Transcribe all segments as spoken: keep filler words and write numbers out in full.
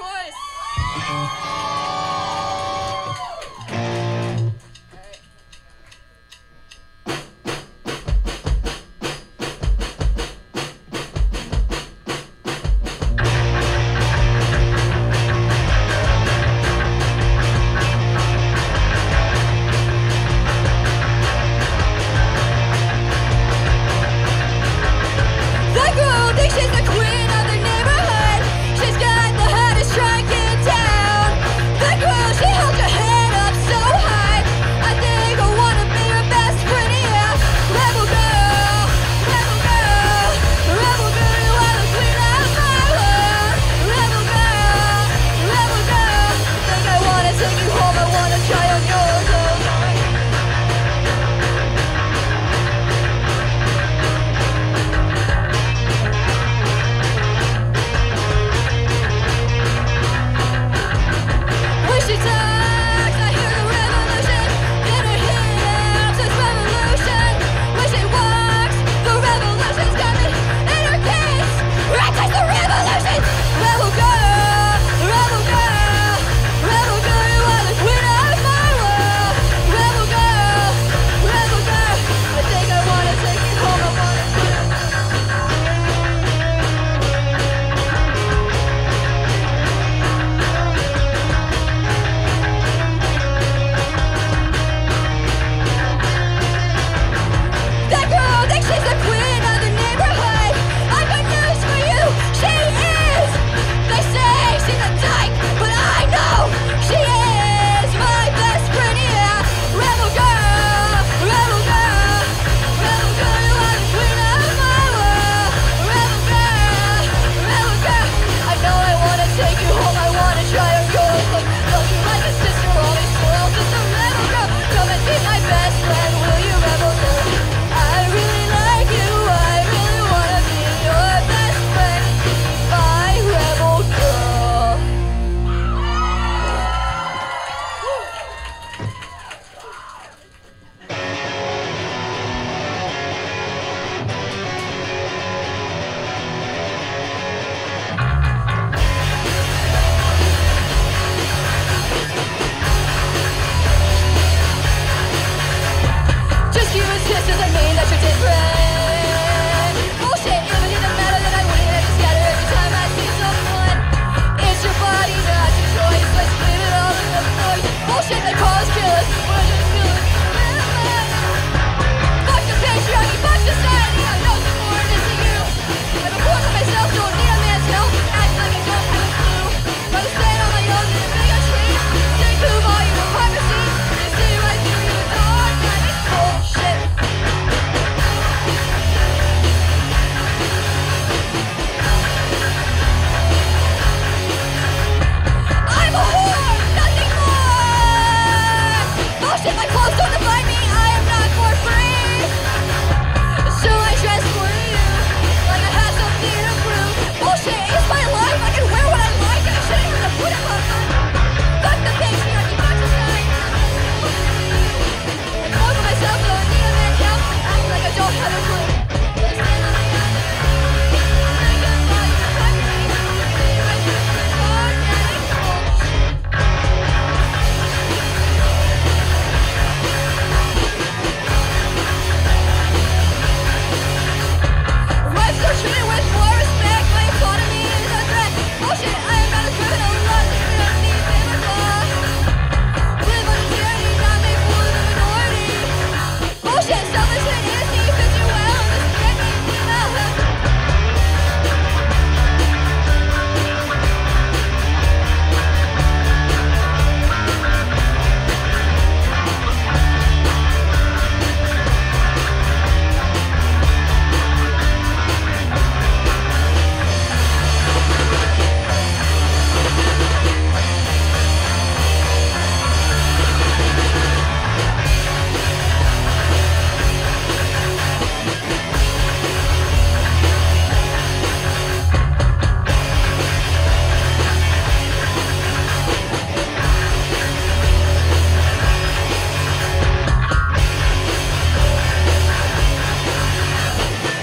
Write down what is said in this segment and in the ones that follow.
choice.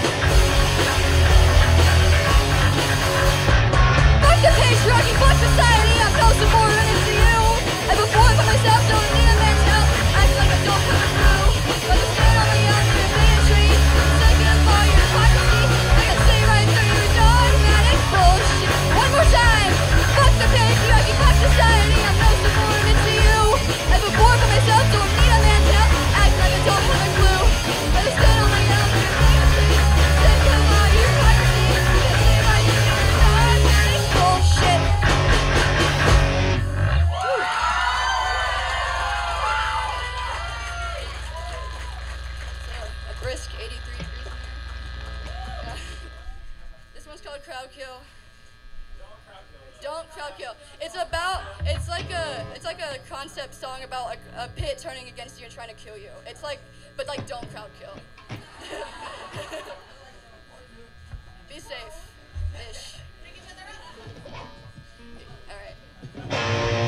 Fuck society. like a it's like a concept song about like a pit turning against you and trying to kill you. It's like, but like don't crowd kill. Be safe, ish. All right.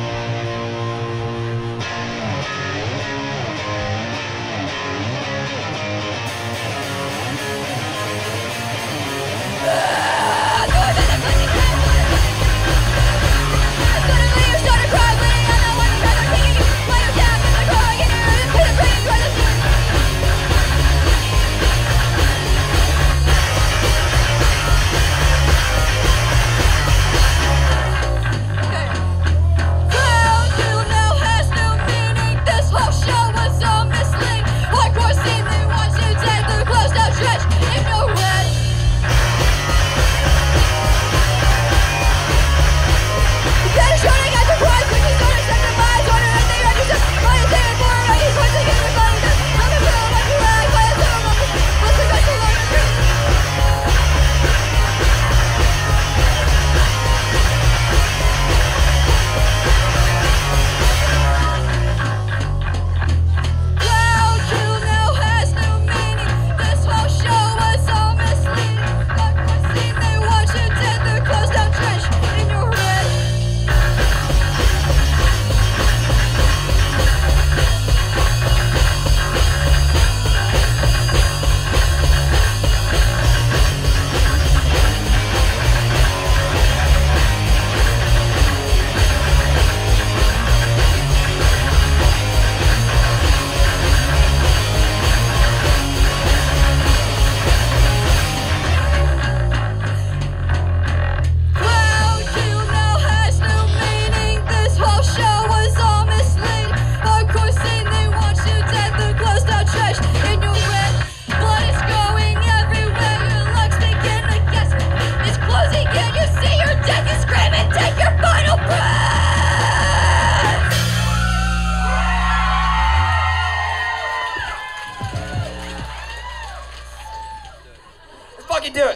Fucking do it.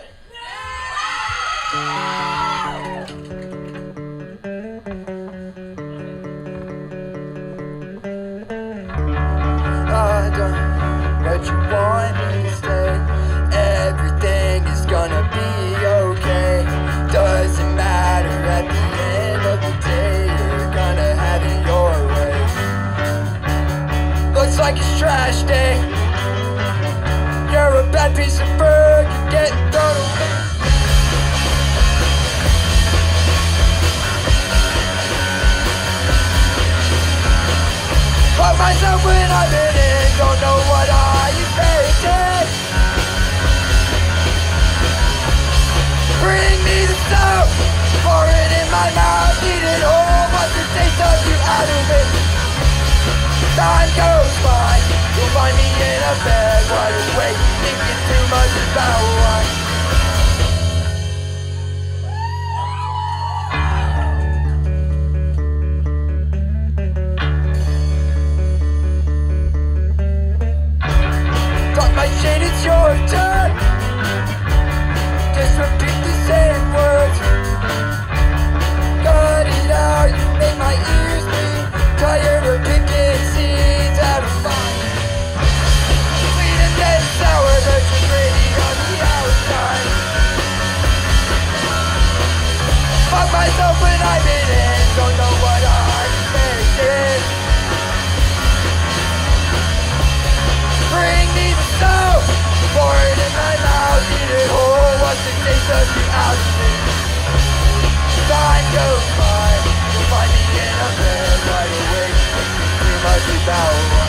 I don't what you want me to say. Everything is gonna be okay. Doesn't matter at the end of the day. You're gonna have it your way. Looks like it's trash day. You're a bad piece of bird, you're getting thrown away. Fuck myself when I've been in, don't know what I expected. Bring me the stuff, pour it in my mouth, eat it all, want the taste of you out of it. Time goes by, you'll find me in a bed, wide awake, thinking too much about why. Talk my shit, it's your turn. Just repeat the same words. Cut it out, you make my ears bleed. Tired of picking seeds out of mine. Sweet and then sour, they're just pretty on the outside. Fuck myself when I've been in, don't know what I expected. Bring me the snow, pour it in my mouth, eat it whole, watch the taste of you out of it. Time goes by, you'll find me in a bed, wide awake, thinking too much about what.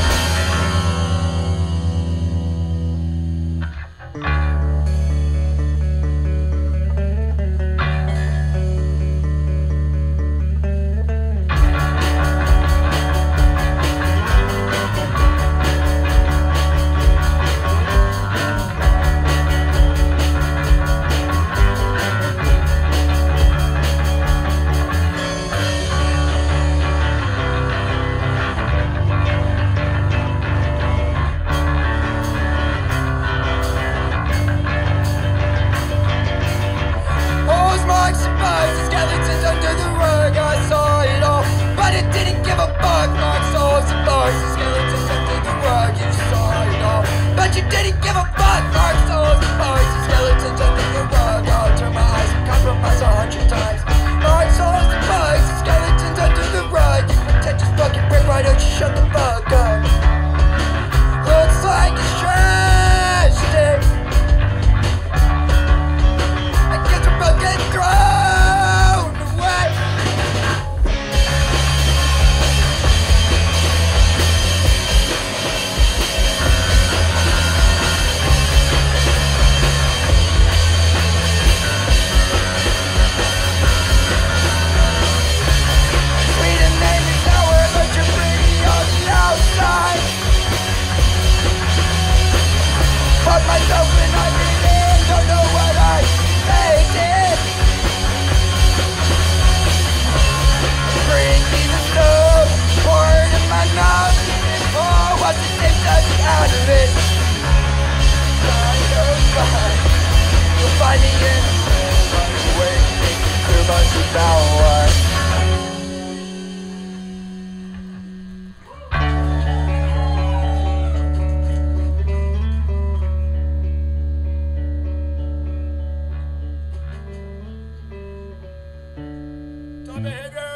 about what? Behavior.